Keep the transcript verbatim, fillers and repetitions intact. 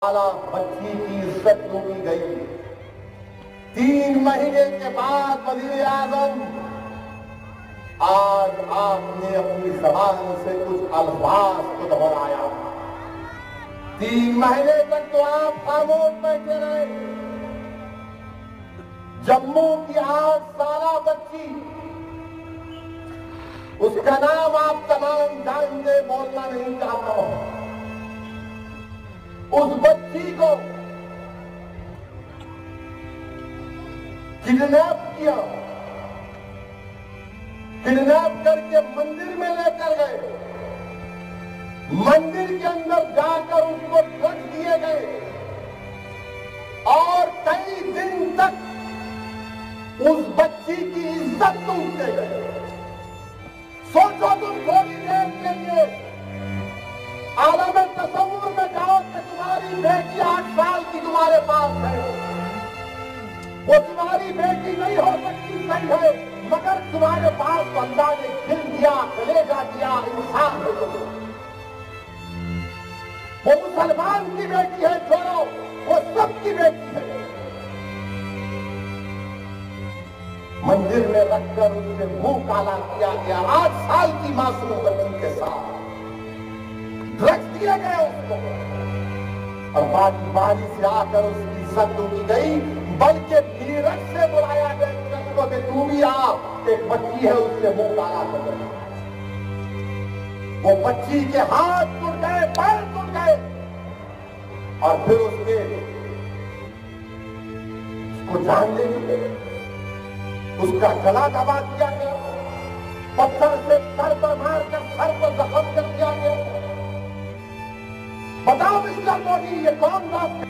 वाला बच्ची की इज्जत लूटी गई। तीन महीने के बाद वजीर आजम आज आपने अपनी जबान से कुछ अल्फाज को दोहराया। तीन महीने तक तो आप खामोश बैठे रहे। जम्मू की आठ साला बच्ची, उसका नाम आप तमाम जानते, बोलना नहीं चाहता हूं। उस बच्ची को किडनैप किया, किडनैप करके मंदिर में लेकर गए। मंदिर के अंदर जाकर उसको ड्रग्स दिए गए और कई दिन तक उस बच्ची की इज्जत लूटते गए। सोचो तुम थोड़ी देर के लिए आलम तस्वुर में जाओ कि तुम्हारी बेटी आठ साल की तुम्हारे पास है। वो तुम्हारी बेटी नहीं हो सकती, सही है, मगर तुम्हारे पास तो अल्लाह ने दिल दिया, कलेजा दिया, इंसान है। वो मुसलमान की बेटी है, छोड़ो, वो सबकी बेटी है। मंदिर में रखकर उससे मुंह काला किया गया। आठ साल की मासूम बच्ची के साथ ड्रग्स दिया गया उसको, और बारी बारी से आकर उसकी इज्जत लूटी गई। बल्कि नीरज से बुलाया गया उसको कि तू भी आ, एक बच्ची है, उससे मुंह काला कर गया। वो बच्ची के हाथ टूट गए, पैर टूट गए, और फिर उसके उसको जान ले ली, उसका गला दबा दिया गया, पत्थर से सर पर मारकर सर पर जख्म कर दिया गया। बताओ मिस्टर मोदी, ये कौन बात